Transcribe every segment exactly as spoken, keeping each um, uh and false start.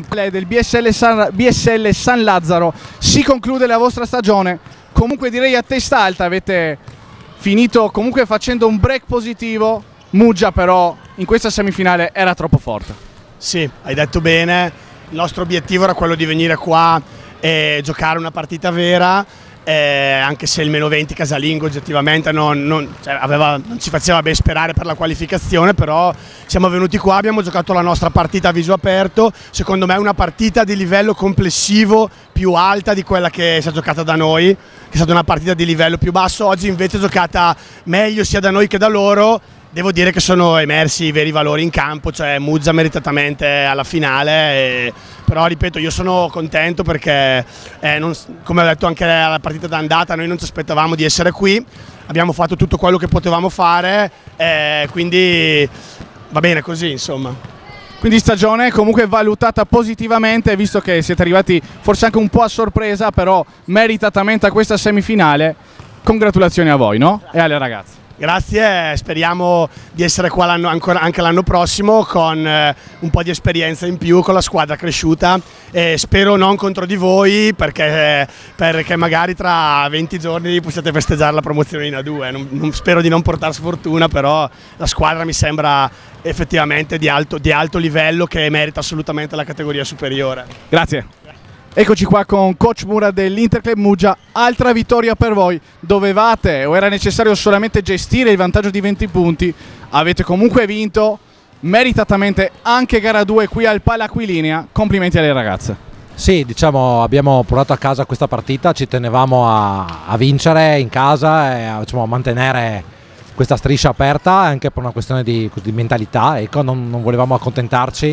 del B S L San, B S L San Lazzaro si conclude la vostra stagione, comunque direi a testa alta, avete finito comunque facendo un break positivo. Muggia però in questa semifinale era troppo forte. Sì, hai detto bene, il nostro obiettivo era quello di venire qua e giocare una partita vera, eh, anche se il meno venti casalingo oggettivamente non, non, cioè, aveva, non ci faceva ben sperare per la qualificazione, però siamo venuti qua, abbiamo giocato la nostra partita a viso aperto, secondo me è una partita di livello complessivo più alta di quella che si è giocata da noi, che è stata una partita di livello più basso. Oggi invece è giocata meglio sia da noi che da loro. Devo dire che sono emersi i veri valori in campo, cioè Muggia meritatamente alla finale, e, però ripeto, io sono contento perché eh, non, come ho detto anche alla partita d'andata, noi non ci aspettavamo di essere qui, abbiamo fatto tutto quello che potevamo fare, eh, quindi va bene così, insomma. Quindi stagione comunque valutata positivamente, visto che siete arrivati forse anche un po' a sorpresa, però meritatamente a questa semifinale. Congratulazioni a voi, no? E alle ragazze. Grazie, speriamo di essere qua l'anno, ancora, anche l'anno prossimo con eh, un po' di esperienza in più, con la squadra cresciuta, e spero non contro di voi perché, perché magari tra venti giorni possiate festeggiare la promozione in A due. Non, non, spero di non portare sfortuna, però la squadra mi sembra effettivamente di alto, di alto livello, che merita assolutamente la categoria superiore. Grazie. Eccoci qua con coach Mura dell'Interclub Muggia, altra vittoria per voi. Dovevate o era necessario solamente gestire il vantaggio di venti punti, avete comunque vinto meritatamente anche gara due qui al Palaquilinea. Complimenti alle ragazze. Sì, diciamo abbiamo portato a casa questa partita, ci tenevamo a, a vincere in casa e a, diciamo, a mantenere questa striscia aperta anche per una questione di, di mentalità, ecco, non, non volevamo accontentarci.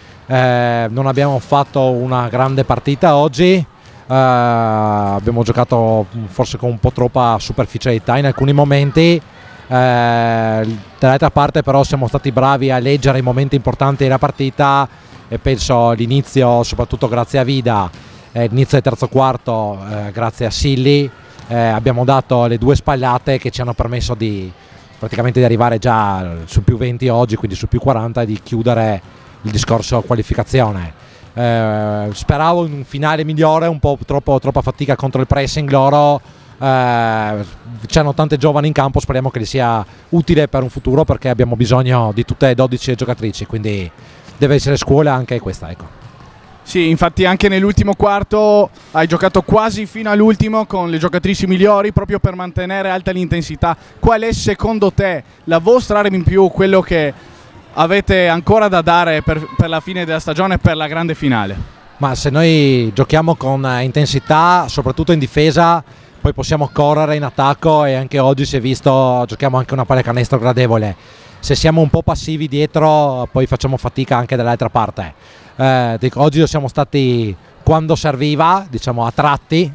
Eh, non abbiamo fatto una grande partita oggi, eh, abbiamo giocato forse con un po' troppa superficialità in alcuni momenti, eh, dall'altra parte però siamo stati bravi a leggere i momenti importanti della partita e penso l'inizio, soprattutto grazie a Vida, eh, l'inizio del terzo quarto, eh, grazie a Silly, eh, abbiamo dato le due spallate che ci hanno permesso di praticamente di arrivare già su più venti oggi, quindi su più quaranta, e di chiudere il discorso qualificazione. Eh, speravo in un finale migliore, un po' troppo, troppa fatica contro il pressing loro, eh, c'hanno tante giovani in campo, speriamo che gli sia utile per un futuro perché abbiamo bisogno di tutte e dodici giocatrici, quindi deve essere scuola anche questa, ecco. Sì, infatti anche nell'ultimo quarto hai giocato quasi fino all'ultimo con le giocatrici migliori proprio per mantenere alta l'intensità. Qual è secondo te la vostra arma in più, quello che avete ancora da dare per, per la fine della stagione e per la grande finale? Ma se noi giochiamo con intensità, soprattutto in difesa, poi possiamo correre in attacco, e anche oggi si è visto, giochiamo anche una pallacanestro gradevole. Se siamo un po' passivi dietro, poi facciamo fatica anche dall'altra parte. Eh, dico, oggi siamo stati quando serviva, diciamo a tratti.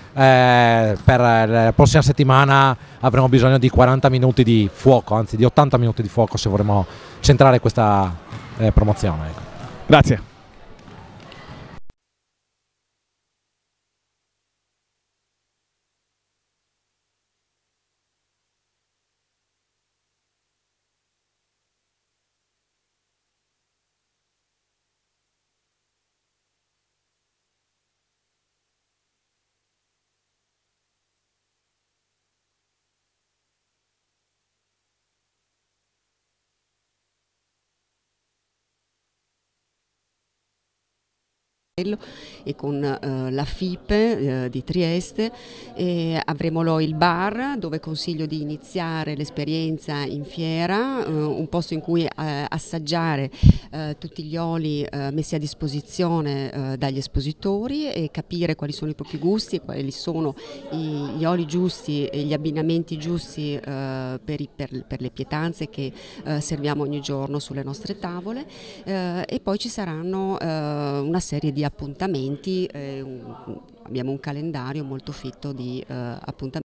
Eh, per la prossima settimana avremo bisogno di quaranta minuti di fuoco, anzi di ottanta minuti di fuoco se vorremmo centrare questa eh, promozione. Grazie. E con eh, la FIPE eh, di Trieste, e avremo il bar dove consiglio di iniziare l'esperienza in fiera, eh, un posto in cui eh, assaggiare eh, tutti gli oli eh, messi a disposizione eh, dagli espositori e capire quali sono i propri gusti e quali sono i, gli oli giusti e gli abbinamenti giusti eh, per, i, per, per le pietanze che eh, serviamo ogni giorno sulle nostre tavole, eh, e poi ci saranno eh, una serie di appuntamenti, eh, un, abbiamo un calendario molto fitto di eh, appuntamenti.